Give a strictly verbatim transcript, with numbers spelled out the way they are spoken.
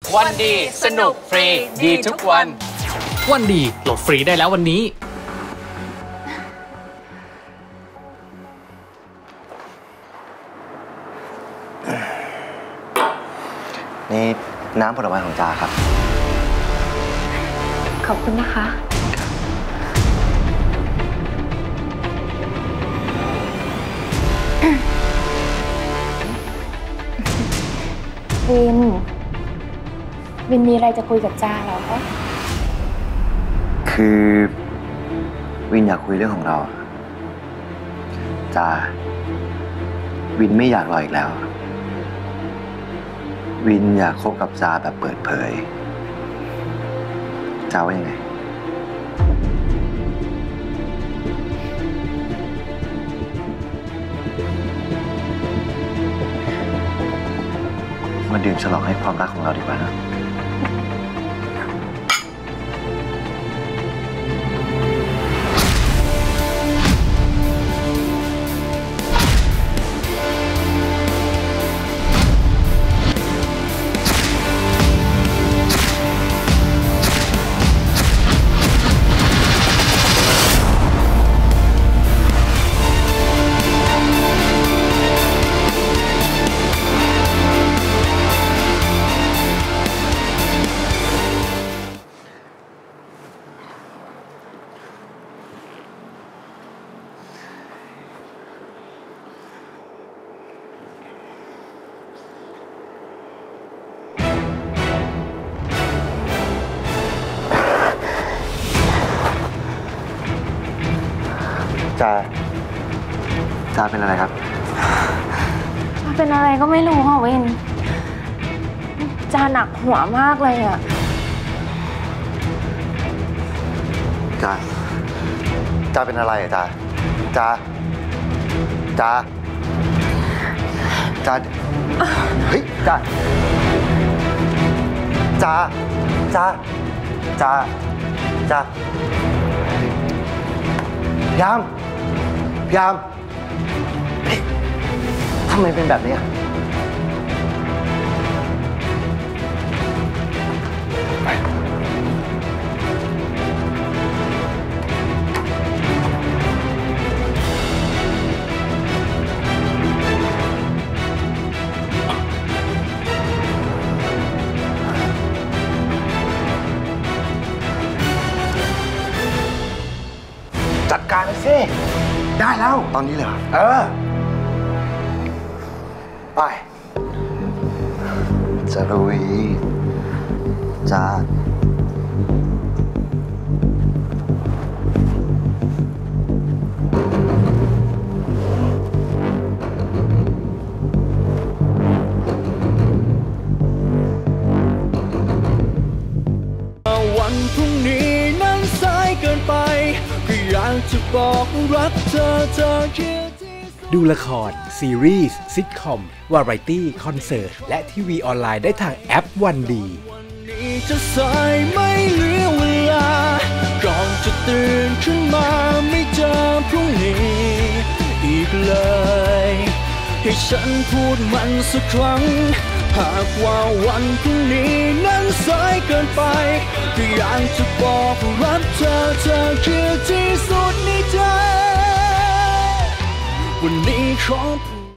วันดีสนุกฟรีดีทุกวันวันดีโหลดฟรีได้แล้ววันนี้นี่น้ำผลไม้ของจาครับขอบคุณนะคะวินวินมีอะไรจะคุยกับจาเหรอคือวินอยากคุยเรื่องของเราจาวินไม่อยากรออีกแล้ววินอยากคบกับจาแบบเปิดเผยจาว่ายังไงมาดื่มฉลองให้ความรักของเราดีกว่านะจาจาเป็นอะไรครับเป็นอะไรก็ไม่รู้ค่ะวินจาหนักหัวมากเลยอ่ะจาจาเป็นอะไรอ่ะจาจาจาจาเฮ้ยจาจาจาจาจาพยายามพยายามทำไมเป็นแบบนี้ไปจัดการเลยสิได้แล้วตอนนี้เลยเหรอเออไปจะลุยจ้าวันพรุ่งนี้นั้นสายเกินไปอยากจะบอกรักเธอเธอคือดูละครซีรีส์ซิทคอมวาไรตี้คอนเสิร์ตและทีวีออนไลน์ได้ทางแอปวันดีวันนี้จะสายไม่เหลือเวลาก่อนจะตื่นขึ้นมาไม่เจอพรุ่งนี้อีกเลยให้ฉันพูดมันสักครั้งหากว่าวันพรุ่งนี้นั้นสายเกินไปก็อยากจะบอกรักเธอเธอคือที่สุดในใจวันนี้ขอ